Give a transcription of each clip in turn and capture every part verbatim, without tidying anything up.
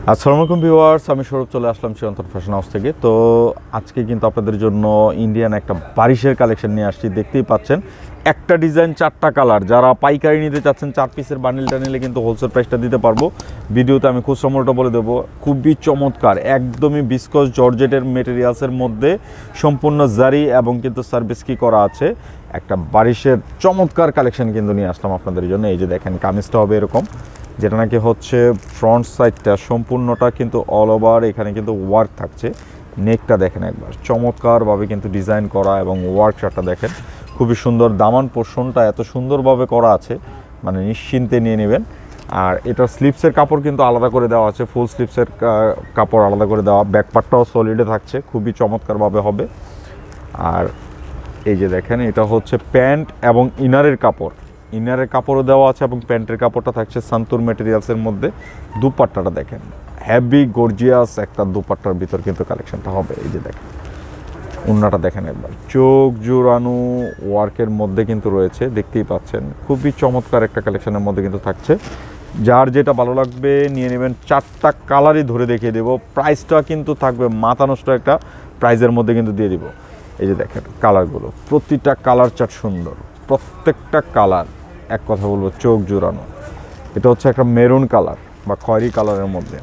আসসালামু আলাইকুম ভিউয়ার্স, আমি সৌরভ চলে আসলাম চিরন্তন ফ্যাশন হাউস থেকে। তো আজকে কিন্তু আপনাদের জন্য ইন্ডিয়ান একটা বারিশের কালেকশন নিয়ে আসছি। দেখতেই পাচ্ছেন একটা ডিজাইন চারটা কালার। যারা পাইকারি নিতে চাচ্ছেন চার পিসের বান্ডিলটা নিলে কিন্তু হোলসেল প্রাইসটা দিতে পারবো। ভিডিওতে আমি খুচরা মূল্যটা বলে দেবো। খুবই চমৎকার, একদমই বিস্কস জর্জেটের মেটেরিয়ালসের মধ্যে সম্পূর্ণ জারি এবং কিন্তু সার্ভিস কি করা আছে। একটা বারিশের চমৎকার কালেকশন কিন্তু নিয়ে আসলাম আপনাদের জন্য। এই যে দেখেন, কামিজটা হবে এরকম, যেটা নাকি হচ্ছে ফ্রন্ট সাইডটা সম্পূর্ণটা কিন্তু অল ওভার এখানে কিন্তু ওয়ার্ক থাকছে। নেকটা দেখেন একবার, চমৎকারভাবে কিন্তু ডিজাইন করা এবং ওয়ার্ক শার্টটা দেখেন খুবই সুন্দর। দামান পোর্শনটা এত সুন্দরভাবে করা আছে, মানে নিশ্চিন্তে নিয়ে নেবেন। আর এটার স্লিপসের কাপড় কিন্তু আলাদা করে দেওয়া আছে, ফুল স্লিপসের কাপড় আলাদা করে দেওয়া। ব্যাকপার্টটাও সলিডে থাকছে, খুবই চমৎকারভাবে হবে। আর এই যে দেখেন, এটা হচ্ছে প্যান্ট এবং ইনারের কাপড়, ইনারের কাপড়ও দেওয়া আছে এবং প্যান্টের কাপড়টা থাকছে সান্তুর ম্যাটেরিয়ালসের মধ্যে। দুপাট্টাটা দেখেন, হ্যাভি গর্জিয়াস একটা দুপাট্টার ভিতর কিন্তু কালেকশনটা হবে। এই যে দেখেন, ওড়নাটা দেখেন একবার, চোখ জোড়ানো ওয়ার্কের মধ্যে কিন্তু রয়েছে, দেখতেই পাচ্ছেন। খুবই চমৎকার একটা কালেকশনের মধ্যে কিন্তু থাকছে। যার যেটা ভালো লাগবে নিয়ে নেবেন। চারটা কালারই ধরে দেখিয়ে দেবো। প্রাইসটা কিন্তু থাকবে মাথা নষ্ট একটা প্রাইজের মধ্যে কিন্তু দিয়ে দিব। এই যে দেখেন কালারগুলো, প্রতিটা কালার চার্ট সুন্দর, প্রত্যেকটা কালার এক কথা বলবো চোখ জোড়ানো। এটা হচ্ছে একটা মেরুন কালার বা খয়েরি কালারের মধ্যে,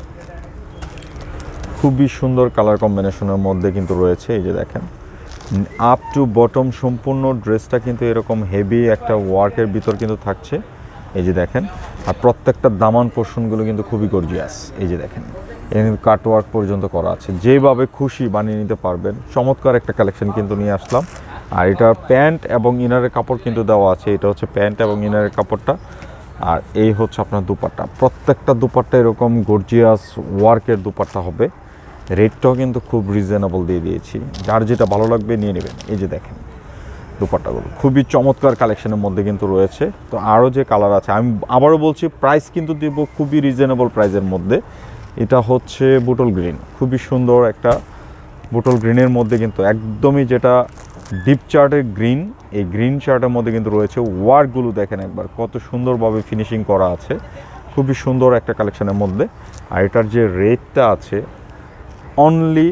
খুবই সুন্দর কালার কম্বিনেশনের মধ্যে কিন্তু রয়েছে। এই যে দেখেন, আপ টু বটম সম্পূর্ণ ড্রেসটা কিন্তু এরকম হেভি একটা ওয়ার্কের ভিতর কিন্তু থাকছে। এই যে দেখেন, আর প্রত্যেকটা দামান পোর্শনগুলো কিন্তু খুবই গর্জিয়াস। এই যে দেখেন, এখানে কিন্তু কাট ওয়ার্ক পর্যন্ত করা আছে, যেভাবে খুশি বানিয়ে নিতে পারবেন। চমৎকার একটা কালেকশন কিন্তু নিয়ে আসলাম। আর এটা প্যান্ট এবং ইনারের কাপড় কিন্তু দেওয়া আছে। এটা হচ্ছে প্যান্ট এবং ইনারের কাপড়টা, আর এই হচ্ছে আপনার দুপাট্টা। প্রত্যেকটা দুপাট্টা এরকম গর্জিয়াস ওয়ার্কের দুপাট্টা হবে। রেটটাও কিন্তু খুব রিজনেবল দিয়ে দিয়েছি, যার যেটা ভালো লাগবে নিয়ে নেবেন। এই যে দেখেন দুপাট্টাগুলো খুবই চমৎকার কালেকশনের মধ্যে কিন্তু রয়েছে। তো আরও যে কালার আছে, আমি আবারও বলছি প্রাইস কিন্তু দিব খুবই রিজনেবল প্রাইসের মধ্যে। এটা হচ্ছে বুটল গ্রিন, খুবই সুন্দর একটা বুটল গ্রিনের মধ্যে কিন্তু একদমই যেটা ডিপ চার্টের গ্রিন, এই গ্রিন চার্টের মধ্যে কিন্তু রয়েছে। ওয়ার্কগুলো দেখেন একবার, কত সুন্দরভাবে ফিনিশিং করা আছে, খুবই সুন্দর একটা কালেকশনের মধ্যে। আর এটার যে রেটটা আছে অনলি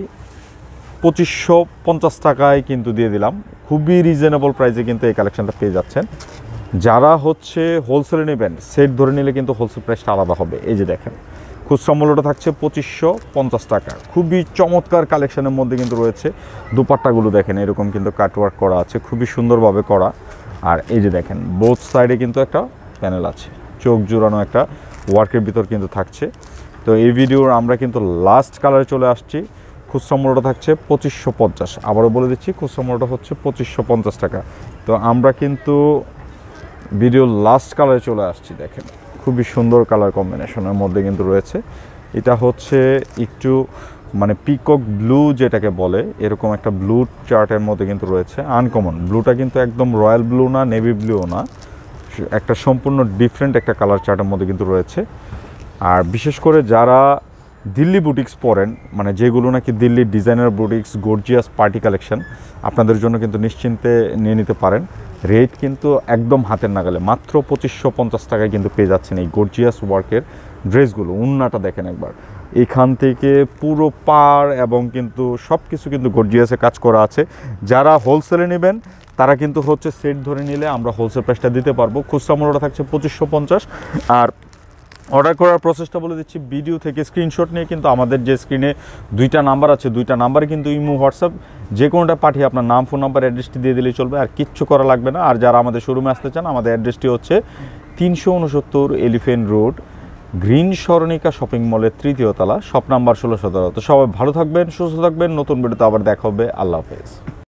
পঁচিশশো পঞ্চাশ টাকায় কিন্তু দিয়ে দিলাম। খুবই রিজনেবল প্রাইসে কিন্তু এই কালেকশনটা পেয়ে যাচ্ছেন। যারা হচ্ছে হোলসেলে নেবেন, সেট ধরে নিলে কিন্তু হোলসেল প্রাইসটা আলাদা হবে। এই যে দেখেন, খুচরা মূল্যটা থাকছে পঁচিশশো পঞ্চাশ টাকা। খুবই চমৎকার কালেকশনের মধ্যে কিন্তু রয়েছে। দুপাট্টাগুলো দেখেন এরকম কিন্তু কাটওয়ার্ক করা আছে, খুবই সুন্দরভাবে করা। আর এই যে দেখেন, বোথ সাইডে কিন্তু একটা প্যানেল আছে, চোখ জোড়ানো একটা ওয়ার্কের ভিতর কিন্তু থাকছে। তো এই ভিডিওর আমরা কিন্তু লাস্ট কালারে চলে আসছি। খুচরা মূল্যটা থাকছে পঁচিশশো পঞ্চাশ। আবারও বলে দিচ্ছি, খুচরা মূল্যটা হচ্ছে পঁচিশশো পঞ্চাশ টাকা। তো আমরা কিন্তু ভিডিওর লাস্ট কালারে চলে আসছি। দেখেন খুবই সুন্দর কালার কম্বিনেশনের মধ্যে কিন্তু রয়েছে। এটা হচ্ছে একটু মানে পিকক ব্লু যেটাকে বলে, এরকম একটা ব্লু চার্টের মধ্যে কিন্তু রয়েছে। আনকমন ব্লুটা কিন্তু একদম রয়্যাল ব্লু না, নেভি ব্লুও না, একটা সম্পূর্ণ ডিফারেন্ট একটা কালার চার্টের মধ্যে কিন্তু রয়েছে। আর বিশেষ করে যারা দিল্লি বুটিক্স পরেন, মানে যেগুলো নাকি দিল্লির designer boutiques gorgeous party collection, আপনাদের জন্য কিন্তু নিশ্চিন্তে নিয়ে নিতে পারেন। রেট কিন্তু একদম হাতের নাগালে, মাত্র পঁচিশশো পঞ্চাশ টাকায় কিন্তু পেয়ে যাচ্ছেন এই গর্জিয়াস ওয়ার্কের ড্রেসগুলো। উন্নাটা দেখেন একবার, এখান থেকে পুরো পার এবং কিন্তু সব কিছু কিন্তু গর্জিয়াসে কাজ করা আছে। যারা হোলসেলে নেবেন তারা কিন্তু হচ্ছে সেট ধরে নিলে আমরা হোলসেল প্রাইসটা দিতে পারবো। খুচরা মূল্যটা থাকছে পঁচিশশো পঞ্চাশ। আর অর্ডার করার প্রসেসটা বলে দিচ্ছি, ভিডিও থেকে স্ক্রিনশট নিয়ে কিন্তু আমাদের যে স্ক্রিনে দুইটা নাম্বার আছে, দুইটা নাম্বারে কিন্তু ইমো হোয়াটসঅ্যাপ যে কোনোটা পাঠিয়ে আপনার নাম, ফোন নাম্বার, অ্যাড্রেসটি দিয়ে দিলেই চলবে, আর কিচ্ছু করা লাগবে না। আর যারা আমাদের শোরুমে আসতে চান, আমাদের অ্যাড্রেসটি হচ্ছে তিনশো উনসত্তর এলিফেন্ট রোড, গ্রিন সরণিকা শপিং মলের তৃতীয় তলা, শপ নাম্বার ষোলো সতেরো। তো সবাই ভালো থাকবেন, সুস্থ থাকবেন। নতুন ভিডিওতে আবার দেখা হবে। আল্লাহ হাফেজ।